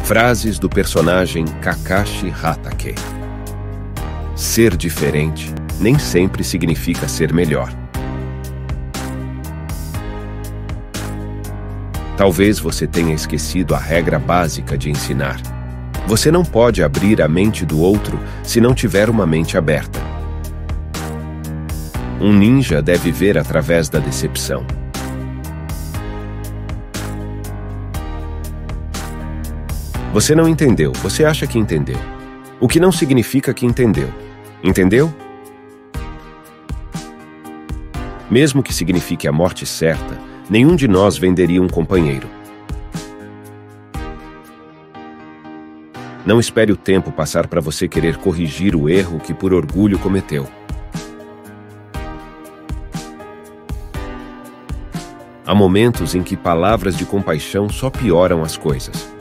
Frases do personagem Kakashi Hatake. Ser diferente nem sempre significa ser melhor. Talvez você tenha esquecido a regra básica de ensinar. Você não pode abrir a mente do outro se não tiver uma mente aberta. Um ninja deve ver através da decepção. Você não entendeu, você acha que entendeu. O que não significa que entendeu. Entendeu? Mesmo que signifique a morte certa, nenhum de nós venderia um companheiro. Não espere o tempo passar para você querer corrigir o erro que por orgulho cometeu. Há momentos em que palavras de compaixão só pioram as coisas.